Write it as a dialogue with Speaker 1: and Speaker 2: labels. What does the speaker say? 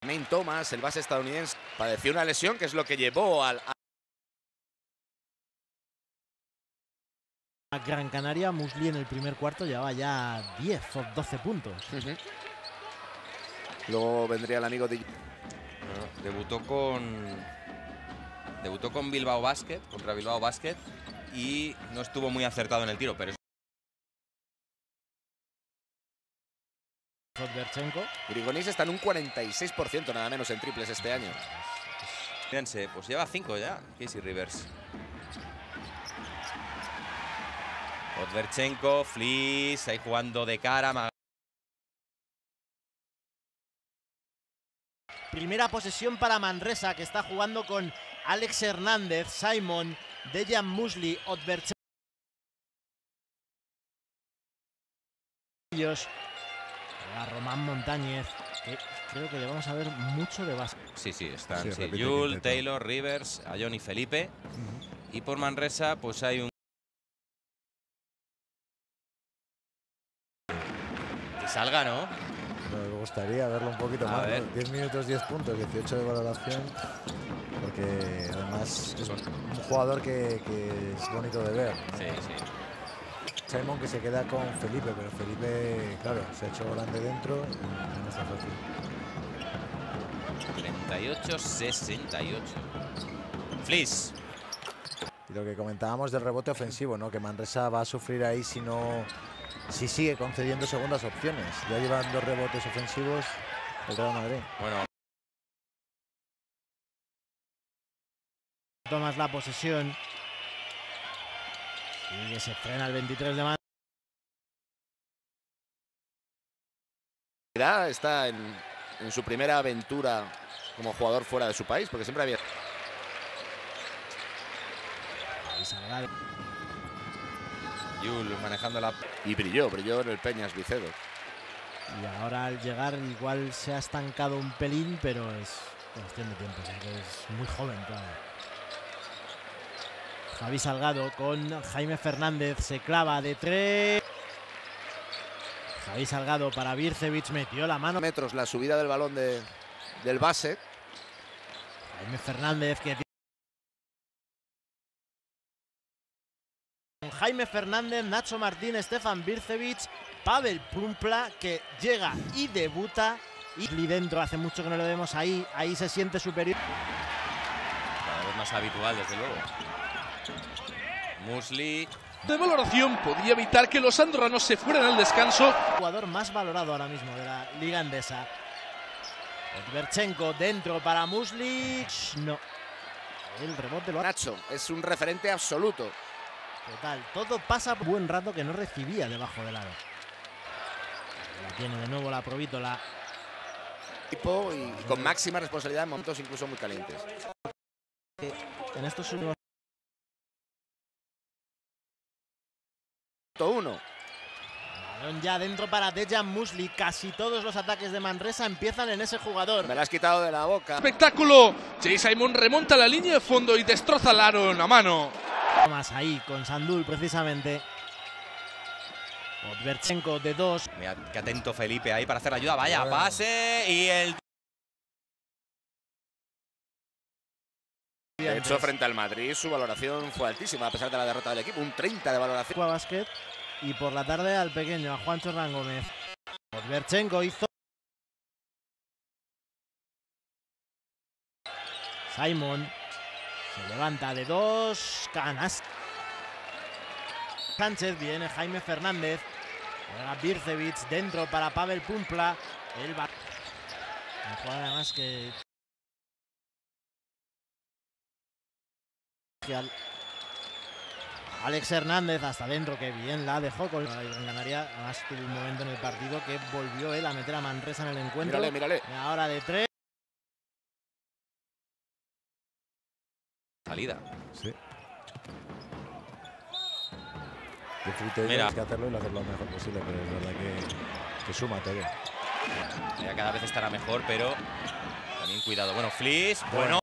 Speaker 1: Nate Thomas, el base estadounidense, padeció una lesión que es lo que llevó a
Speaker 2: Gran Canaria. Musli en el primer cuarto llevaba ya 10 o 12 puntos.
Speaker 1: Luego vendría el amigo de...
Speaker 3: Debutó con Bilbao Basket, contra Bilbao Basket, y no estuvo muy acertado en el tiro, pero
Speaker 2: Odverchenko.
Speaker 1: Grigonis está en un 46% nada menos en triples este año.
Speaker 3: fíjense, pues lleva 5 ya, Casey Rivers. Odverchenko, Fliss, ahí jugando de cara.
Speaker 2: Primera posesión para Manresa, que está jugando con Alex Hernández, Simon, Dejan Musli, Odverchenko. A Román Montañez, que creo que le vamos a ver mucho de base.
Speaker 3: Sí, están
Speaker 4: Sí,
Speaker 3: Yul, Taylor, Rivers, Ayón y Felipe. Y por Manresa, pues hay un... Que salga, ¿no?
Speaker 4: Me gustaría verlo un poquito más, ¿no? 10 minutos, 10 puntos, 18 de valoración. Porque además es un jugador que es bonito de ver, ¿no?
Speaker 3: Sí.
Speaker 4: Simon que se queda con Felipe, pero Felipe, claro, se ha hecho grande dentro y no está fácil.
Speaker 3: 38-68. Fliss.
Speaker 4: Y lo que comentábamos del rebote ofensivo, ¿no? Que Manresa va a sufrir ahí si sigue concediendo segundas opciones. Ya llevan 2 rebotes ofensivos el Real Madrid.
Speaker 3: Bueno.
Speaker 2: Tomas la posesión. Y se frena el 23 de mayo.
Speaker 1: Está en su primera aventura como jugador fuera de su país, porque siempre había...
Speaker 3: Yul manejando la...
Speaker 1: Y brilló en el Peñas Vicedo.
Speaker 2: Y ahora al llegar igual se ha estancado un pelín, pero es cuestión de tiempo, ya que es muy joven todavía. Javi Salgado con Jaime Fernández, se clava de 3. Javi Salgado para Bircevic, metió la mano.
Speaker 1: Metros la subida del balón del base.
Speaker 2: Jaime Fernández que... Jaime Fernández, Nacho Martín, Stefan Bircevic, Pavel Pumpla, que llega y debuta. Y dentro, hace mucho que no lo vemos ahí se siente superior.
Speaker 3: Cada vez más habitual, desde luego. Musli.
Speaker 5: De valoración podía evitar que los andorranos se fueran al descanso.
Speaker 2: Jugador más valorado ahora mismo de la Liga Endesa. Odverchenko dentro para Musli. No. El rebote lo ha...
Speaker 1: Nacho es un referente absoluto.
Speaker 2: Total, todo pasa por buen rato que no recibía debajo del aro. La tiene de nuevo la Provítola.
Speaker 1: Y con máxima responsabilidad en momentos incluso muy calientes.
Speaker 2: En estos últimos...
Speaker 1: 1.
Speaker 2: Balón ya dentro para Dejan Musli. Casi todos los ataques de Manresa empiezan en ese jugador.
Speaker 1: Me la has quitado de la boca.
Speaker 5: Espectáculo. Jay Simon remonta la línea de fondo y destroza el aro en la mano.
Speaker 2: Más ahí con Sandul precisamente. Odverchenko de 2.
Speaker 3: Mira, qué atento Felipe ahí para hacer la ayuda. Vaya pase y el...
Speaker 1: De hecho, frente al Madrid su valoración fue altísima a pesar de la derrota del equipo. Un 30 de valoración.
Speaker 2: A básquet. Y por la tarde al pequeño, a Juancho Hernán Gómez. Odverchenko hizo... Simon se levanta de 2. Canas. Sánchez, viene Jaime Fernández. Juega Bircevic dentro para Pavel Pumpla. El va... Un jugador además que... Alex Hernández hasta dentro, que bien la dejó con Gran Canaria. Además tuvo un momento en el partido que volvió él a meter a Manresa en el encuentro.
Speaker 1: Mírale.
Speaker 2: Y ahora de 3.
Speaker 3: Salida.
Speaker 4: Sí. Tienes que hacerlo y lo hacer lo mejor posible, pero es verdad que suma todo.
Speaker 3: Ya cada vez estará mejor, pero también cuidado. Bueno, Fliss, bueno.